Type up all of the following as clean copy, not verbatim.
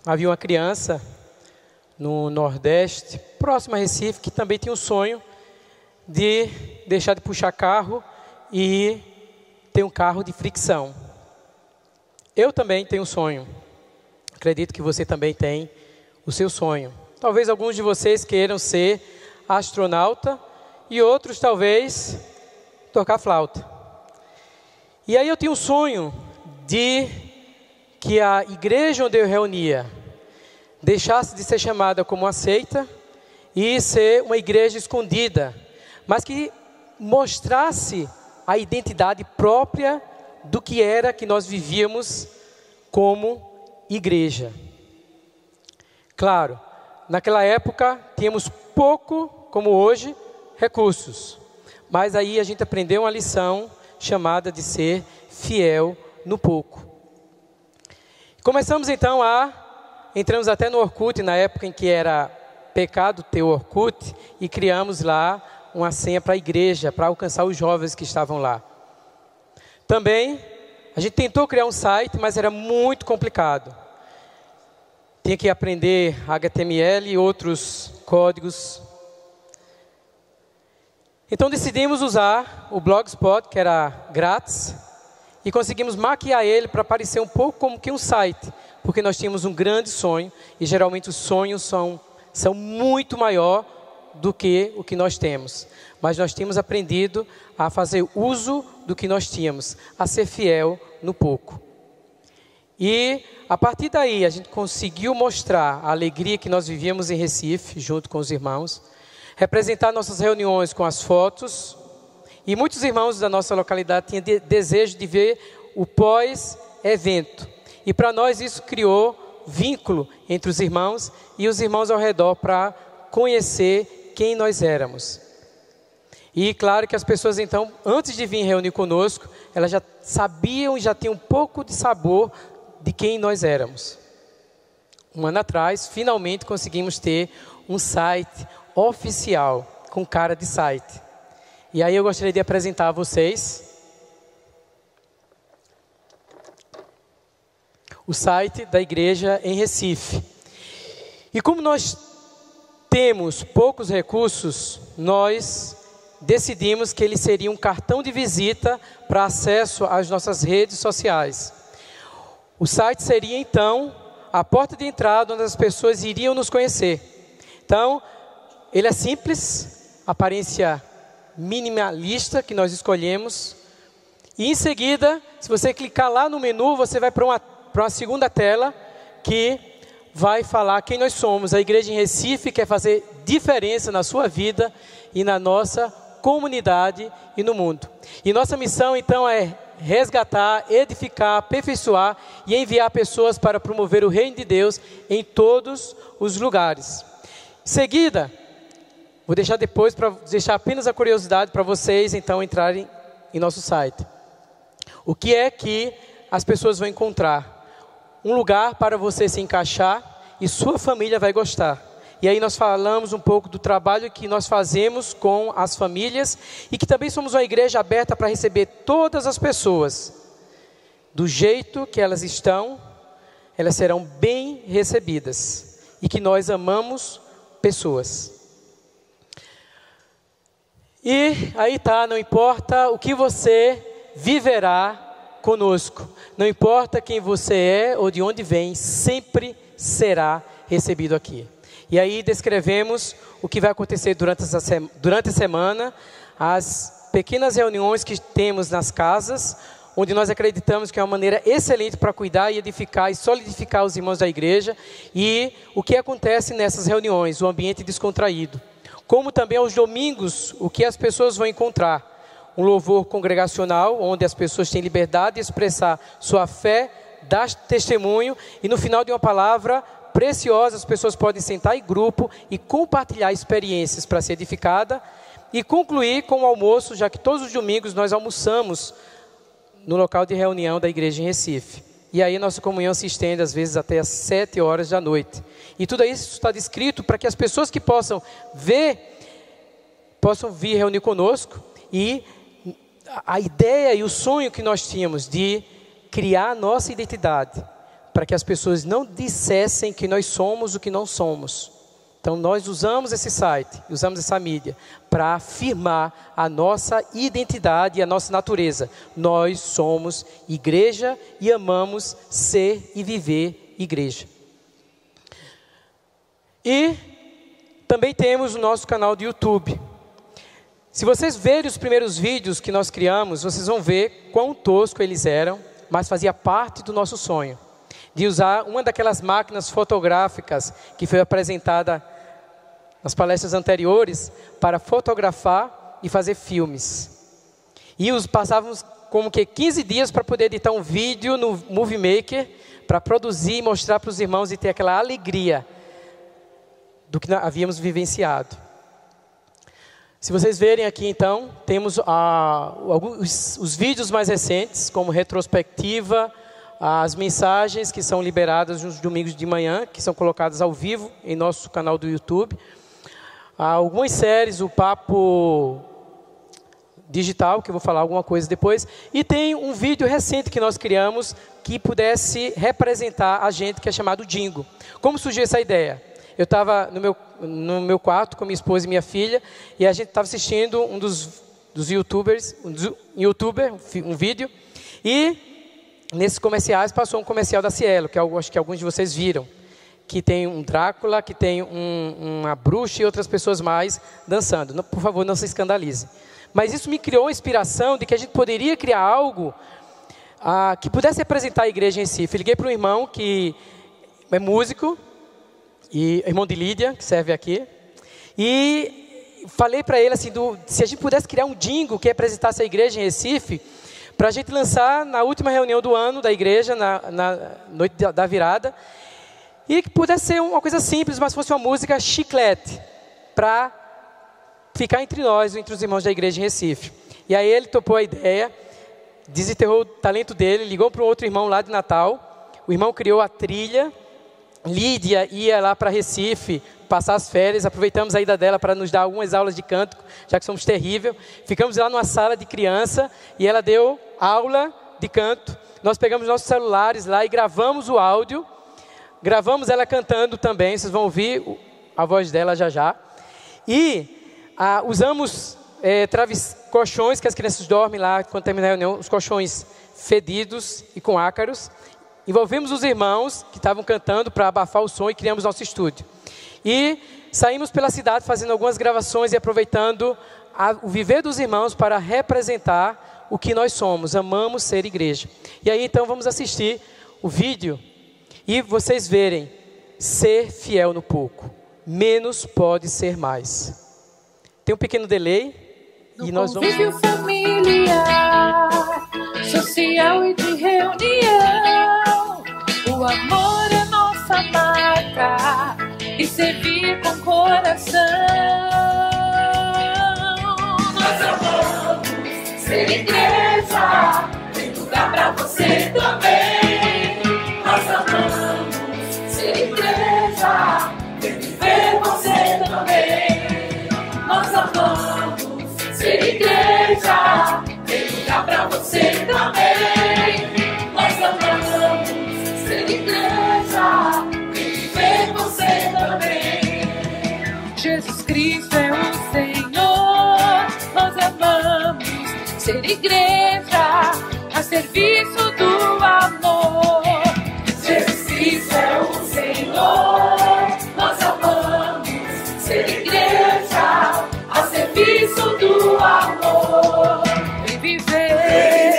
havia uma criança no Nordeste, próximo a Recife, que também tinha um sonho de deixar de puxar carro e ter um carro de fricção. Eu também tenho um sonho. Acredito que você também tem o seu sonho. Talvez alguns de vocês queiram ser astronauta e outros talvez tocar flauta. E aí eu tinha um sonho de que a igreja onde eu reunia deixasse de ser chamada como uma seita e ser uma igreja escondida, mas que mostrasse a identidade própria do que era que nós vivíamos como igreja. Claro, naquela época tínhamos pouco, como hoje, recursos, mas aí a gente aprendeu uma lição chamada de ser fiel no pouco. Começamos então entramos até no Orkut, na época em que era pecado ter o Orkut, e criamos lá uma senha para a igreja, para alcançar os jovens que estavam lá. Também, a gente tentou criar um site, mas era muito complicado. Tinha que aprender HTML e outros códigos. Então decidimos usar o Blogspot, que era grátis, e conseguimos maquiar ele para parecer um pouco como que um site, porque nós tínhamos um grande sonho, e geralmente os sonhos são muito maior do que o que nós temos. Mas nós tínhamos aprendido a fazer uso do que nós tínhamos, a ser fiel no pouco. E a partir daí a gente conseguiu mostrar a alegria que nós vivíamos em Recife, junto com os irmãos, representar nossas reuniões com as fotos, e muitos irmãos da nossa localidade tinham desejo de ver o pós-evento. E para nós isso criou vínculo entre os irmãos e os irmãos ao redor para conhecer quem nós éramos. E claro que as pessoas então, antes de vir reunir conosco, elas já sabiam e já tinham um pouco de sabor de quem nós éramos. Um ano atrás, finalmente conseguimos ter um site oficial, com cara de site. E aí eu gostaria de apresentar a vocês o site da igreja em Recife. E como nós temos poucos recursos, nós decidimos que ele seria um cartão de visita para acesso às nossas redes sociais. O site seria então a porta de entrada onde as pessoas iriam nos conhecer. Então, ele é simples, aparência minimalista que nós escolhemos. E em seguida, se você clicar lá no menu, você vai para uma segunda tela que vai falar quem nós somos. A igreja em Recife quer fazer diferença na sua vida e na nossa comunidade e no mundo. E nossa missão então é resgatar, edificar, aperfeiçoar e enviar pessoas para promover o reino de Deus em todos os lugares. Em seguida, vou deixar depois, para deixar apenas a curiosidade para vocês então entrarem em nosso site. O que é que as pessoas vão encontrar? Um lugar para você se encaixar e sua família vai gostar. E aí nós falamos um pouco do trabalho que nós fazemos com as famílias e que também somos uma igreja aberta para receber todas as pessoas. Do jeito que elas estão, elas serão bem recebidas. E que nós amamos pessoas. E aí tá, não importa o que você viverá conosco. Não importa quem você é ou de onde vem, sempre será recebido aqui. E aí descrevemos o que vai acontecer durante a semana, as pequenas reuniões que temos nas casas, onde nós acreditamos que é uma maneira excelente para cuidar e edificar e solidificar os irmãos da igreja, e o que acontece nessas reuniões, o ambiente descontraído. Como também aos domingos, o que as pessoas vão encontrar. Um louvor congregacional, onde as pessoas têm liberdade de expressar sua fé, dar testemunho, e no final de uma palavra preciosa, as pessoas podem sentar em grupo e compartilhar experiências para ser edificada, e concluir com o almoço, já que todos os domingos nós almoçamos no local de reunião da igreja em Recife. E aí nossa comunhão se estende às vezes até às 7 horas da noite. E tudo isso está descrito para que as pessoas que possam vir reunir conosco. E a ideia e o sonho que nós tínhamos de criar nossa identidade, para que as pessoas não dissessem que nós somos o que não somos. Então nós usamos esse site, usamos essa mídia para afirmar a nossa identidade e a nossa natureza. Nós somos igreja e amamos ser e viver igreja. E também temos o nosso canal do YouTube. Se vocês verem os primeiros vídeos que nós criamos, vocês vão ver quão tosco eles eram, mas fazia parte do nosso sonho de usar uma daquelas máquinas fotográficas que foi apresentada nas palestras anteriores para fotografar e fazer filmes. E passávamos como que 15 dias para poder editar um vídeo no Movie Maker, para produzir e mostrar para os irmãos e ter aquela alegria do que havíamos vivenciado. Se vocês verem aqui então, temos os vídeos mais recentes, como retrospectiva, as mensagens que são liberadas nos domingos de manhã, que são colocadas ao vivo em nosso canal do YouTube. Algumas séries, o Papo Digital, que eu vou falar alguma coisa depois. E tem um vídeo recente que nós criamos, que pudesse representar a gente, que é chamado Dingo. Como surgiu essa ideia? Eu estava no meu quarto com minha esposa e minha filha, e a gente estava assistindo um dos youtubers, um vídeo, e nesses comerciais passou um comercial da Cielo, que eu acho que alguns de vocês viram, que tem um Drácula, que tem uma bruxa e outras pessoas mais dançando. Não, por favor, não se escandalize. Mas isso me criou a inspiração de que a gente poderia criar algo que pudesse representar a igreja em si. Liguei para um irmão que é músico, e irmão de Lídia, que serve aqui, e falei para ele assim, se a gente pudesse criar um jingle que representasse a igreja em Recife, para a gente lançar na última reunião do ano da igreja, na noite da virada, e que pudesse ser uma coisa simples, mas fosse uma música chiclete, para ficar entre nós, entre os irmãos da igreja em Recife. E aí ele topou a ideia, desenterrou o talento dele, ligou para um outro irmão lá de Natal, o irmão criou a trilha. Lídia ia lá para Recife passar as férias, aproveitamos a ida dela para nos dar algumas aulas de canto, já que somos terríveis. Ficamos lá numa sala de criança e ela deu aula de canto. Nós pegamos nossos celulares lá e gravamos o áudio, gravamos ela cantando também, vocês vão ouvir a voz dela já já. E usamos colchões que as crianças dormem lá quando terminar a reunião, os colchões fedidos e com ácaros. Envolvemos os irmãos que estavam cantando para abafar o som e criamos nosso estúdio. E saímos pela cidade fazendo algumas gravações e aproveitando o viver dos irmãos para representar o que nós somos. Amamos ser igreja. E aí então vamos assistir o vídeo e vocês verem: ser fiel no pouco, menos pode ser mais. Tem um pequeno delay e nós vamos... Convívio familiar, social e de reunião. O amor é nossa marca e servir com coração. Nós amamos ser igreja, tem lugar pra você também. Nós amamos ser igreja, tem viver você também. Nós amamos ser igreja, tem lugar pra você também. Nós amamos ser igreja, viver você também. Jesus Cristo é o Senhor. Nós amamos ser igreja, a serviço do amor. Jesus Cristo é o Senhor. Nós amamos ser igreja, a serviço do amor. Vem viver.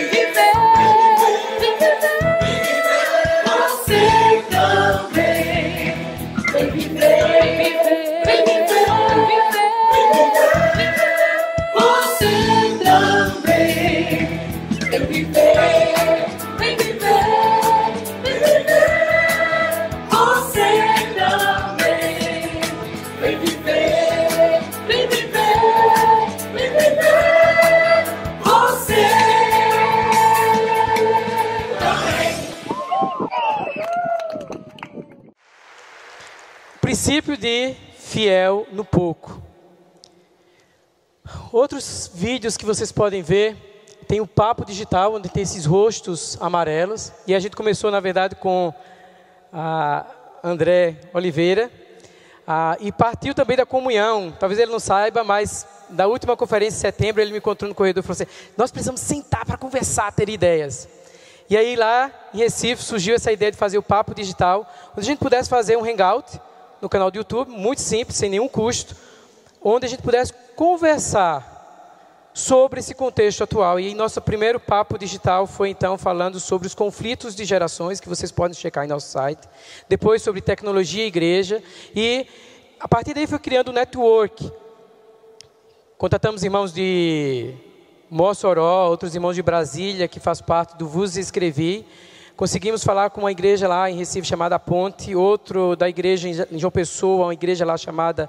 Princípio de fiel no pouco. Outros vídeos que vocês podem ver tem o Papo Digital, onde tem esses rostos amarelos. E a gente começou, na verdade, com a André Oliveira. E partiu também da comunhão. Talvez ele não saiba, mas da última conferência de setembro, ele me encontrou no corredor e falou assim: nós precisamos sentar para conversar, ter ideias. E aí lá em Recife surgiu essa ideia de fazer o Papo Digital, onde a gente pudesse fazer um hangout no canal do YouTube, muito simples, sem nenhum custo, onde a gente pudesse conversar sobre esse contexto atual. E nosso primeiro Papo Digital foi então falando sobre os conflitos de gerações, que vocês podem checar em nosso site. Depois sobre tecnologia e igreja. E a partir daí foi criando um network. Contatamos irmãos de Mossoró, outros irmãos de Brasília, que faz parte do Vos Escrevi. Conseguimos falar com uma igreja lá em Recife chamada Ponte, outro da igreja em João Pessoa, uma igreja lá chamada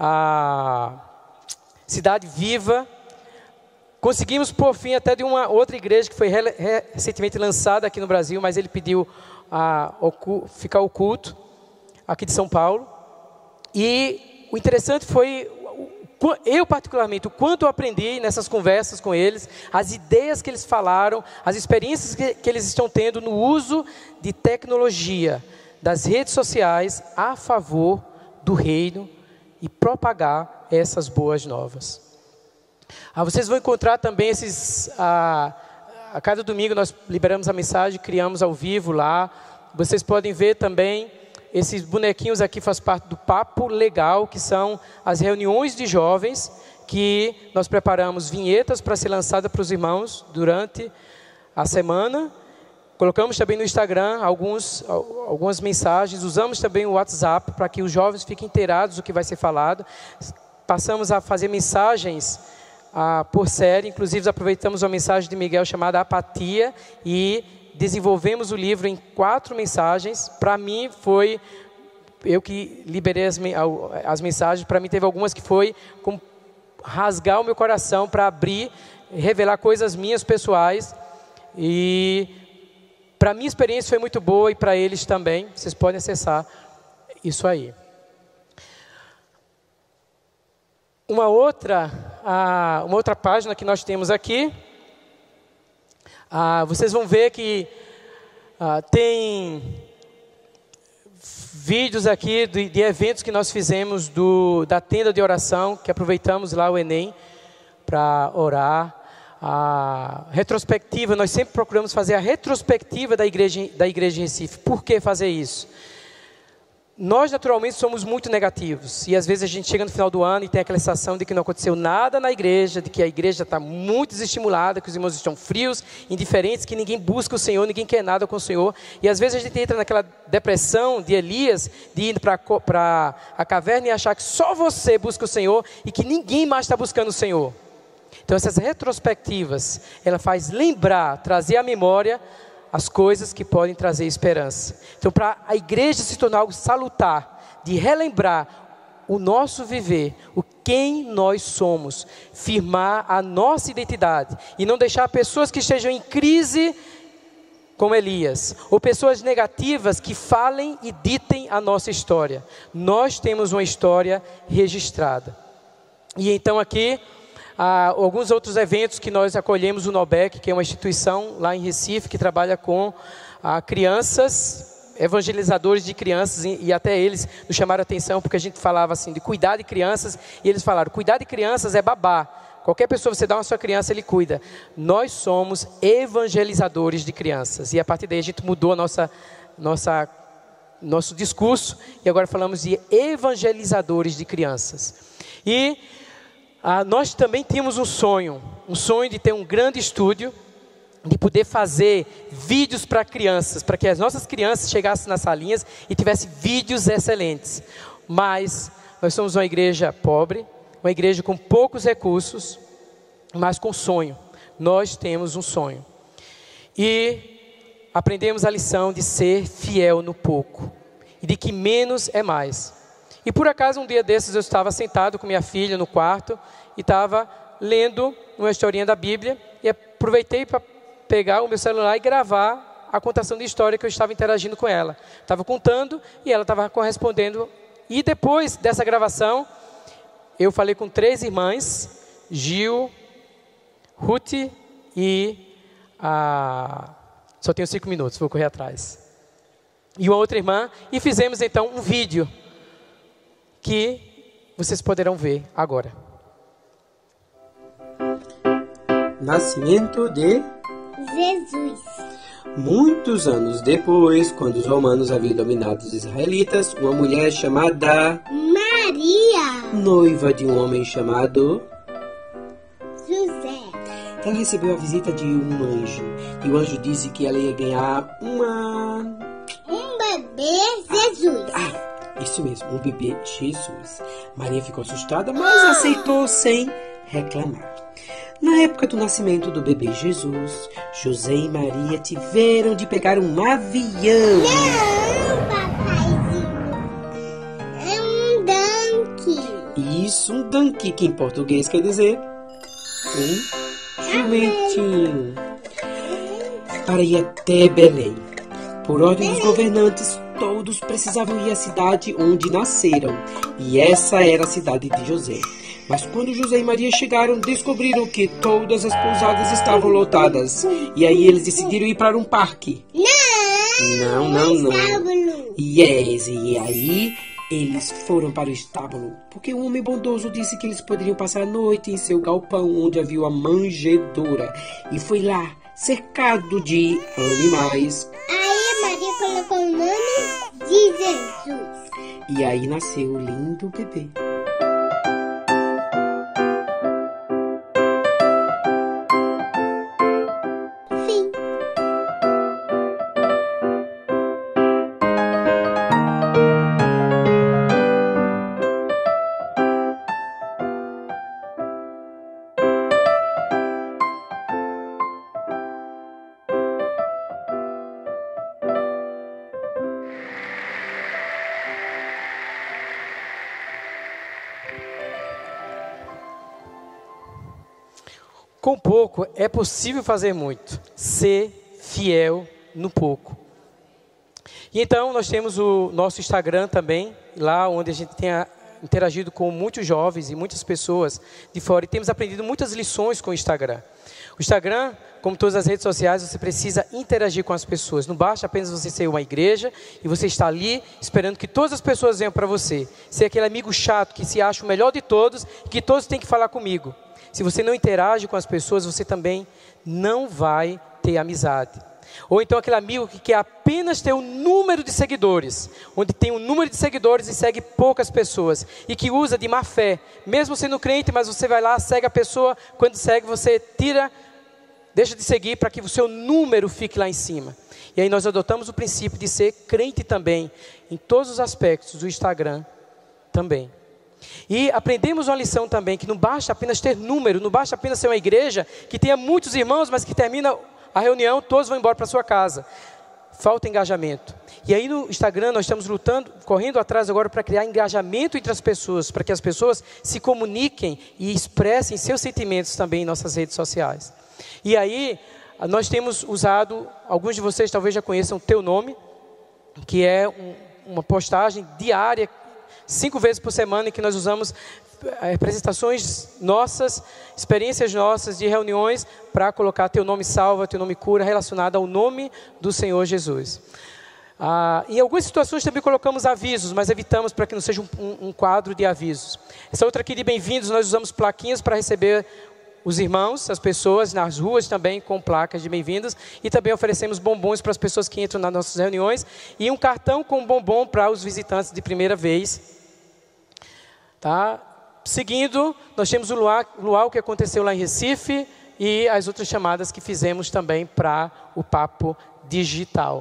Cidade Viva. Conseguimos, por fim, até de uma outra igreja que foi recentemente lançada aqui no Brasil, mas ele pediu ficar oculto, aqui de São Paulo. E o interessante foi, eu particularmente, o quanto eu aprendi nessas conversas com eles, as ideias que eles falaram, as experiências que eles estão tendo no uso de tecnologia, das redes sociais, a favor do reino e propagar essas boas novas. Vocês vão encontrar também a cada domingo nós liberamos a mensagem, criamos ao vivo lá. Vocês podem ver também, esses bonequinhos aqui faz parte do Papo Legal, que são as reuniões de jovens, que nós preparamos vinhetas para ser lançada para os irmãos durante a semana. Colocamos também no Instagram algumas mensagens, usamos também o WhatsApp para que os jovens fiquem inteirados do que vai ser falado. Passamos a fazer mensagens por série, inclusive aproveitamos uma mensagem de Miguel chamada Apatia e desenvolvemos o livro em 4 mensagens. Para mim foi, eu que liberei as mensagens, para mim teve algumas que foi como rasgar o meu coração para abrir, revelar coisas minhas pessoais. E para minha experiência foi muito boa e para eles também. Vocês podem acessar isso aí. Uma outra página que nós temos aqui, vocês vão ver que tem vídeos aqui de eventos que nós fizemos da tenda de oração, que aproveitamos lá o Enem para orar. A retrospectiva, nós sempre procuramos fazer a retrospectiva da igreja em Recife. Por que fazer isso? Nós, naturalmente, somos muito negativos. E, às vezes, a gente chega no final do ano e tem aquela sensação de que não aconteceu nada na igreja, de que a igreja está muito desestimulada, que os irmãos estão frios, indiferentes, que ninguém busca o Senhor, ninguém quer nada com o Senhor. E, às vezes, a gente entra naquela depressão de Elias, de ir para a caverna e achar que só você busca o Senhor e que ninguém mais está buscando o Senhor. Então, essas retrospectivas, ela faz lembrar, trazer à memória as coisas que podem trazer esperança. Então, para a igreja se tornar algo salutar, de relembrar o nosso viver, quem nós somos, firmar a nossa identidade e não deixar pessoas que estejam em crise como Elias, ou pessoas negativas que falem e ditem a nossa história. Nós temos uma história registrada. E então aqui, alguns outros eventos que nós acolhemos, o NOBEC, que é uma instituição lá em Recife, que trabalha com crianças, evangelizadores de crianças, e até eles nos chamaram a atenção, porque a gente falava assim, de cuidar de crianças, e eles falaram, cuidar de crianças é babá. Qualquer pessoa, você dá uma sua criança, ele cuida. Nós somos evangelizadores de crianças, e a partir daí a gente mudou nosso discurso, e agora falamos de evangelizadores de crianças. E nós também tínhamos um sonho de ter um grande estúdio, de poder fazer vídeos para crianças, para que as nossas crianças chegassem nas salinhas e tivessem vídeos excelentes. Mas nós somos uma igreja pobre, uma igreja com poucos recursos, mas com sonho. Nós temos um sonho. E aprendemos a lição de ser fiel no pouco, e de que menos é mais. E por acaso um dia desses eu estava sentado com minha filha no quarto e estava lendo uma historinha da Bíblia e aproveitei para pegar o meu celular e gravar a contação de história que eu estava interagindo com ela. Estava contando e ela estava correspondendo. E depois dessa gravação, eu falei com 3 irmãs, Gil, Ruth e só tenho 5 minutos, vou correr atrás. E uma outra irmã, e fizemos então um vídeo que vocês poderão ver agora. Nascimento de Jesus. Muitos anos depois, quando os romanos haviam dominado os israelitas, uma mulher chamada Maria. noiva de um homem chamado, José. ela recebeu a visita de um anjo. E o anjo disse que ela ia ganhar Um bebê Jesus. isso mesmo, um bebê Jesus. Maria ficou assustada, mas aceitou sem reclamar. Na época do nascimento do bebê Jesus, José e Maria tiveram de pegar um avião. Não, papaizinho. É um donkey. Isso, um donkey, que em português quer dizer um jumentinho. Para ir até Belém. Por ordem dos governantes, todos precisavam ir à cidade onde nasceram. E essa era a cidade de José. Mas quando José e Maria chegaram, descobriram que todas as pousadas estavam lotadas. E aí eles decidiram ir para um parque. Não. Estábulo. Yes, e aí eles foram para o estábulo, porque um homem bondoso disse que eles poderiam passar a noite em seu galpão, onde havia uma manjedoura. E foi lá, cercado de animais. Aí Maria colocou o nome de Jesus. E aí nasceu o lindo bebê. Fim. Com pouco é possível fazer muito. Ser fiel no pouco. E então nós temos o nosso Instagram também, lá onde a gente tem interagido com muitos jovens e muitas pessoas de fora. E temos aprendido muitas lições com o Instagram. O Instagram, como todas as redes sociais, você precisa interagir com as pessoas. Não basta apenas você ser uma igreja e você estar ali esperando que todas as pessoas venham para você. Ser aquele amigo chato que se acha o melhor de todos e que todos têm que falar comigo. Se você não interage com as pessoas, você também não vai ter amizade. Ou então aquele amigo que quer apenas ter um número de seguidores, onde tem um número de seguidores e segue poucas pessoas, e que usa de má fé, mesmo sendo crente, mas você vai lá, segue a pessoa, quando segue você deixa de seguir para que o seu número fique lá em cima. E aí nós adotamos o princípio de ser crente também, em todos os aspectos do Instagram também. E aprendemos uma lição também, que não basta apenas ter número, não basta apenas ser uma igreja que tenha muitos irmãos, mas que termina a reunião, todos vão embora para sua casa. Falta engajamento. E aí no Instagram nós estamos correndo atrás agora para criar engajamento entre as pessoas, para que as pessoas se comuniquem e expressem seus sentimentos também em nossas redes sociais. E aí nós temos usado, alguns de vocês talvez já conheçam o Teu Nome, que é uma postagem diária, 5 vezes por semana, em que nós usamos apresentações nossas, experiências nossas de reuniões para colocar Teu Nome Salva, Teu Nome Cura, relacionado ao nome do Senhor Jesus. Em algumas situações também colocamos avisos, mas evitamos para que não seja um quadro de avisos. Essa outra aqui de bem-vindos, nós usamos plaquinhas para receber os irmãos, as pessoas nas ruas também com placas de bem-vindos, e também oferecemos bombons para as pessoas que entram nas nossas reuniões, e um cartão com bombom para os visitantes de primeira vez. Tá? Seguindo, nós temos o luau que aconteceu lá em Recife e as outras chamadas que fizemos também para o Papo Digital.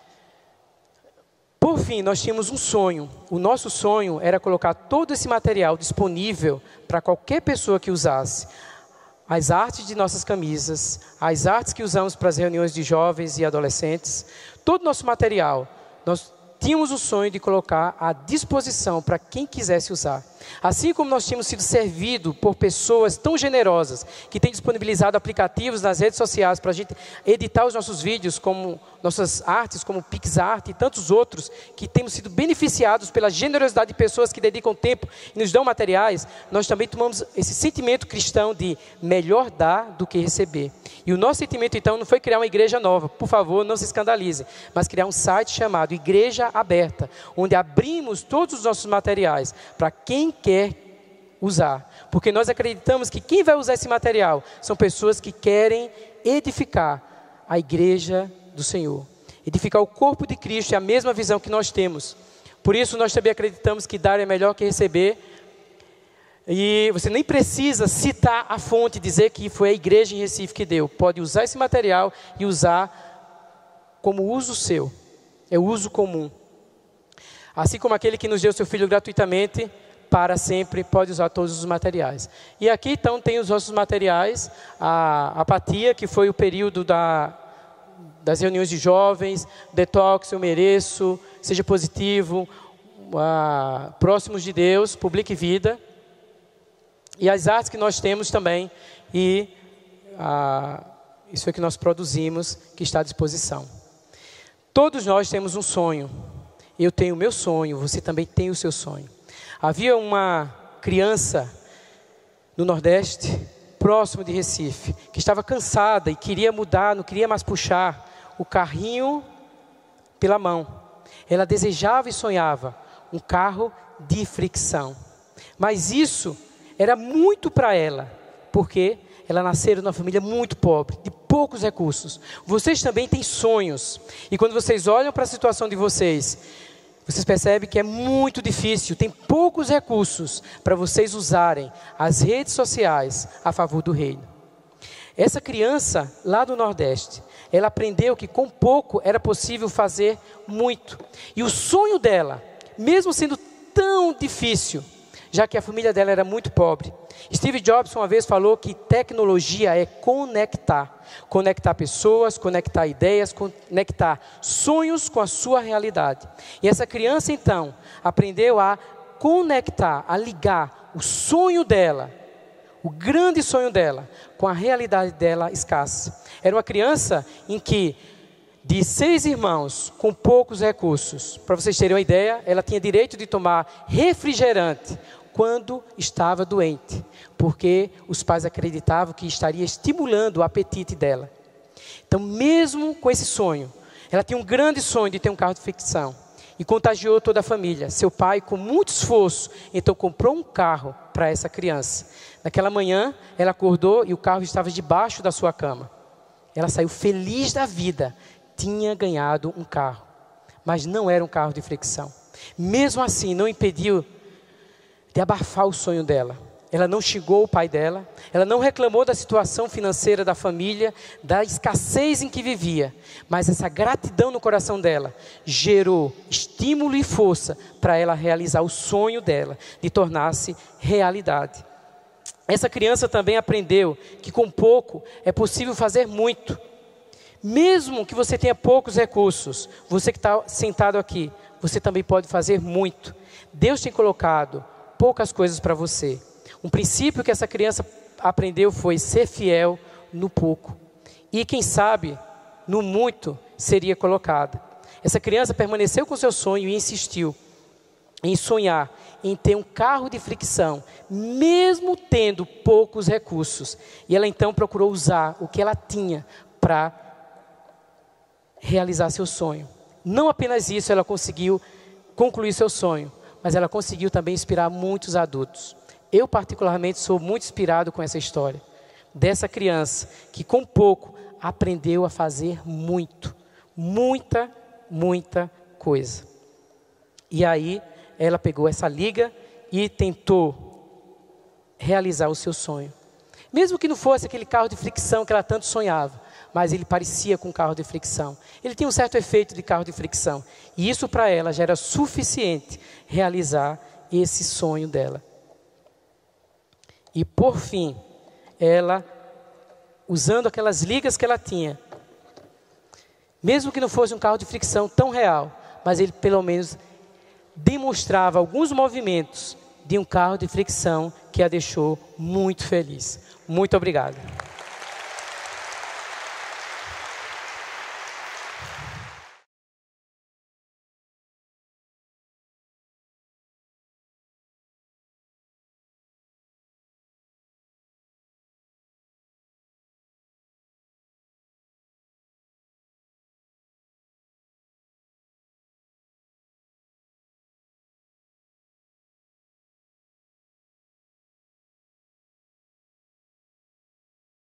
Por fim, nós tínhamos um sonho. O nosso sonho era colocar todo esse material disponível para qualquer pessoa que usasse. As artes de nossas camisas, as artes que usamos para as reuniões de jovens e adolescentes, todo o nosso material. Nós tínhamos o sonho de colocar à disposição para quem quisesse usar. Assim como nós tínhamos sido servidos por pessoas tão generosas, que têm disponibilizado aplicativos nas redes sociais para a gente editar os nossos vídeos, como nossas artes, como PixArt e tantos outros, que temos sido beneficiados pela generosidade de pessoas que dedicam tempo e nos dão materiais, nós também tomamos esse sentimento cristão de melhor dar do que receber. E o nosso sentimento, então, não foi criar uma igreja nova, por favor, não se escandalize, mas criar um site chamado Igreja Aberta, onde abrimos todos os nossos materiais para quem quer usar. Porque nós acreditamos que quem vai usar esse material são pessoas que querem edificar a igreja do Senhor. Edificar o corpo de Cristo, é a mesma visão que nós temos. Por isso, nós também acreditamos que dar é melhor que receber. E você nem precisa citar a fonte, dizer que foi a igreja em Recife que deu. Pode usar esse material e usar como uso seu. É o uso comum. Assim como aquele que nos deu seu filho gratuitamente, para sempre, pode usar todos os materiais. E aqui então tem os nossos materiais. A apatia, que foi o período das reuniões de jovens, detox, eu mereço, seja positivo, próximos de Deus, publique vida. E as artes que nós temos também, e isso é que nós produzimos, que está à disposição. Todos nós temos um sonho. Eu tenho o meu sonho, você também tem o seu sonho. Havia uma criança no Nordeste, próximo de Recife, que estava cansada e queria mudar, não queria mais puxar o carrinho pela mão. Ela desejava e sonhava um carro de fricção. Mas isso era muito para ela, porque ela nasceu numa família muito pobre, de poucos recursos. Vocês também têm sonhos. E quando vocês olham para a situação de vocês percebem que é muito difícil, tem poucos recursos para vocês usarem as redes sociais a favor do reino. Essa criança lá do Nordeste, ela aprendeu que com pouco era possível fazer muito. E o sonho dela, mesmo sendo tão difícil, já que a família dela era muito pobre. Steve Jobs uma vez falou que tecnologia é conectar. Conectar pessoas, conectar ideias, conectar sonhos com a sua realidade. E essa criança então aprendeu a conectar, a ligar o sonho dela, o grande sonho dela, com a realidade dela escassa. Era uma criança em que, de 6 irmãos com poucos recursos, para vocês terem uma ideia, ela tinha direito de tomar refrigerante quando estava doente, porque os pais acreditavam que estaria estimulando o apetite dela. Então, mesmo com esse sonho, ela tinha um grande sonho de ter um carro de fricção e contagiou toda a família. Seu pai, com muito esforço, então comprou um carro para essa criança. Naquela manhã, ela acordou e o carro estava debaixo da sua cama. Ela saiu feliz da vida, tinha ganhado um carro, mas não era um carro de fricção. Mesmo assim, não impediu de abafar o sonho dela. Ela não xingou o pai dela, ela não reclamou da situação financeira da família, da escassez em que vivia, mas essa gratidão no coração dela gerou estímulo e força para ela realizar o sonho dela, de tornar-se realidade. Essa criança também aprendeu que com pouco é possível fazer muito. Mesmo que você tenha poucos recursos, você que está sentado aqui, você também pode fazer muito. Deus tem colocado poucas coisas para você. Um princípio que essa criança aprendeu foi ser fiel no pouco. E quem sabe, no muito seria colocada. Essa criança permaneceu com seu sonho e insistiu em sonhar, em ter um carro de fricção, mesmo tendo poucos recursos. E ela então procurou usar o que ela tinha para realizar seu sonho. Não apenas isso, ela conseguiu concluir seu sonho, mas ela conseguiu também inspirar muitos adultos. Eu particularmente sou muito inspirado com essa história, dessa criança que com pouco aprendeu a fazer muito, muita coisa. E aí ela pegou essa liga e tentou realizar o seu sonho. Mesmo que não fosse aquele carro de fricção que ela tanto sonhava, mas ele parecia com um carro de fricção. Ele tinha um certo efeito de carro de fricção. E isso para ela já era suficiente realizar esse sonho dela. E por fim, ela, usando aquelas ligas que ela tinha, mesmo que não fosse um carro de fricção tão real, mas ele pelo menos demonstrava alguns movimentos de um carro de fricção que a deixou muito feliz. Muito obrigado.